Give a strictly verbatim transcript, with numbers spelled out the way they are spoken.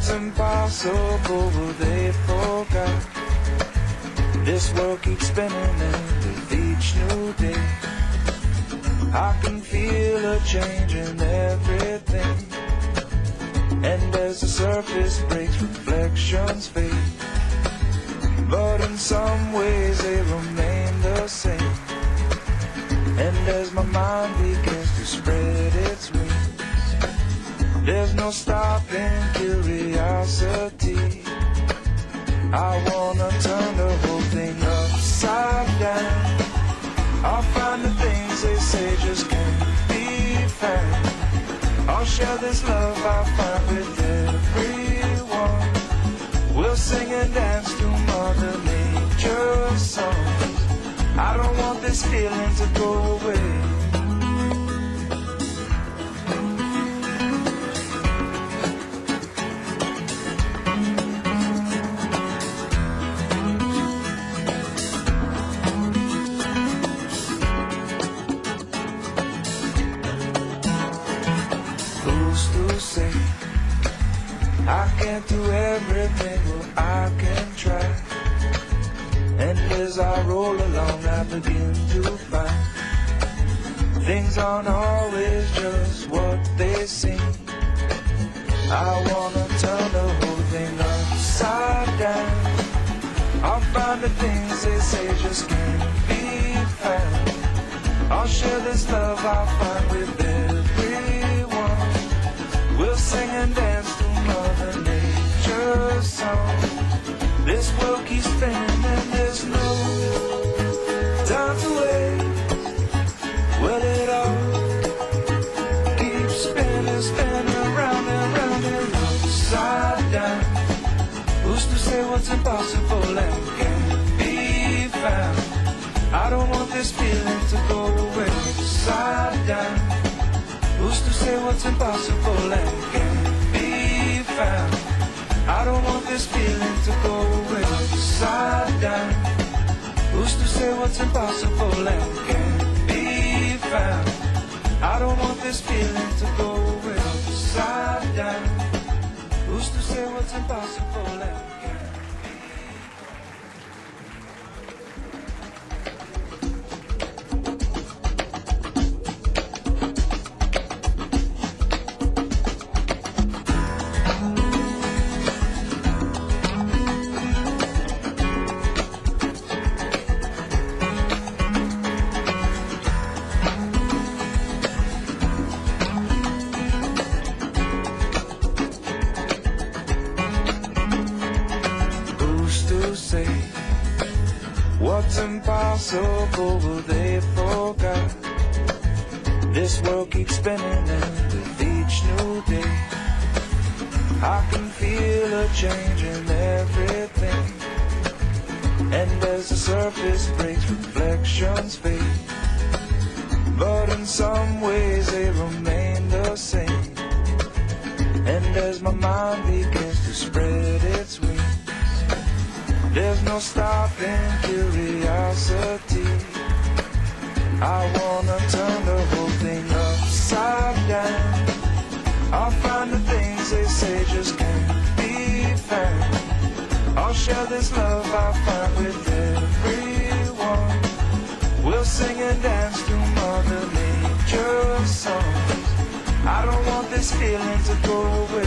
What's impossible, well, they forgot. This world keeps spinning, and with each new day I can feel a change in everything. And as the surface breaks, reflections fade, but in some ways they remain the same. And as my mind begins to spread its wings, there's no stopping curiosity. I wanna turn the whole thing upside down. I'll find the things they say just can't be found. I'll share this love I find with everyone. We'll sing and dance to Mother Nature's songs. I don't want this feeling to go away. Who's to say I can't do everything? Well, I can try. And as I roll along, I begin to find things aren't always just what they seem. I wanna turn the whole thing upside down. I'll find the things they say just can't be found. I'll share this love I find with everyone. We'll sing and dance to Mother Nature's song. This world keeps spinning and there's no time to wait. Well, it all keeps spinning, spinning round and round and upside down. Who's to say what's impossible and can't be found? I don't want this feeling to go away. Upside down. Who's to say what's impossible and can't be found? I don't want this feeling to go away. Upside down. Who's to say what's impossible and can't be found? I don't want this feeling to go away. Upside down. Who's to say what's impossible and can't be found? Say what's impossible, well, they forgot. This world keeps spinning, and with each new day I can feel a change in everything. And as the surface breaks, reflections fade, but in some ways they remain the same. And as my mind begins to spread its wings, there's no stopping curiosity. I wanna turn the whole thing upside down. I'll find the things they say just can't be found. I'll share this love I find with everyone. We'll sing and dance to Mother Nature's songs. I don't want this feeling to go away.